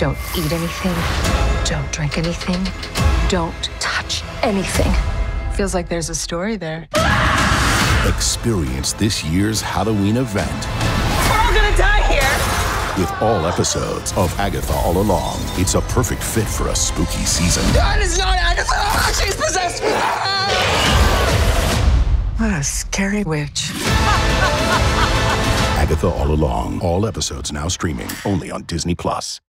Don't eat anything. Don't drink anything. Don't touch anything. Feels like there's a story there. Experience this year's Halloween event We're all gonna die here! with all episodes of Agatha All Along. It's a perfect fit for a spooky season. That is not Agatha! She's possessed! What a scary witch. Agatha All Along. All episodes now streaming only on Disney+.